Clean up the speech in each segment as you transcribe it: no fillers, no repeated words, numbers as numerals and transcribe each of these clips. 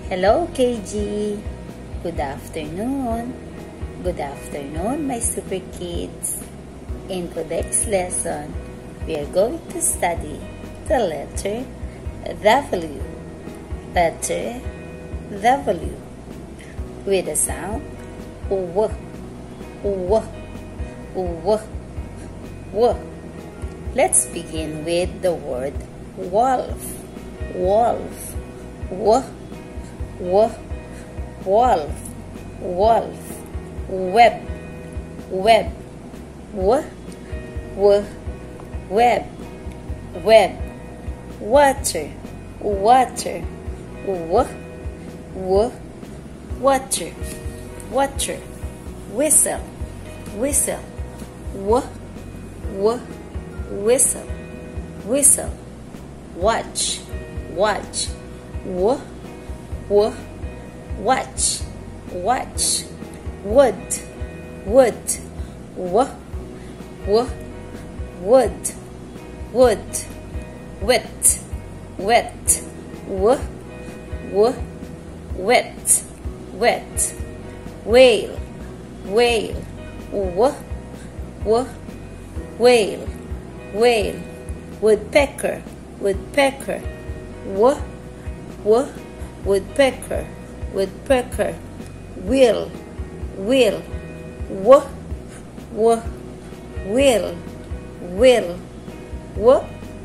Hello, KG. Good afternoon. Good afternoon, my super kids. In today's lesson, we are going to study the letter W. Letter W with the sound W. W. W. W. Let's begin with the word wolf. Wolf. W. W. Wolf. Wolf. Web. Web. W. W. Web. Web. Water. Water. W. W. Water. Water. Whistle. Whistle. W. W. Whistle. Whistle. Watch. Watch. W. W. Watch. Watch. Wood. Wood. W. W. Wood. Wood. Wet. Wet. W. W. Wet. Wet. Whale. Whale. W. W. Whale. Whale. Woodpecker. Woodpecker. W. W. Woodpecker. Woodpecker. Wheel. Wheel. W. W. Wheel. Wheel. W.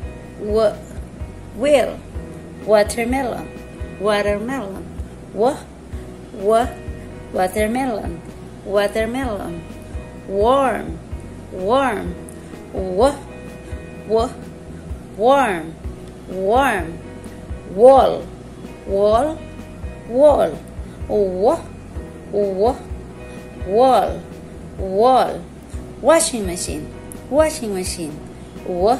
W. Wheel. Watermelon. Watermelon. W. W. Watermelon. Watermelon. Worm. Worm. W. W. Worm. Worm. Wall. Wall. Wall. W. W. Wall. Wall. Washing machine. Washing machine. W.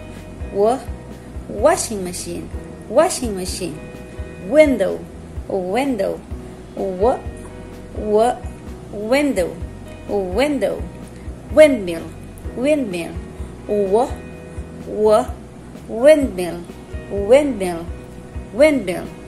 W. Washing machine. Washing machine. Window. Window. W. W. Window. Window. Windmill. Windmill. W. W. Windmill. Windmill. Windmill.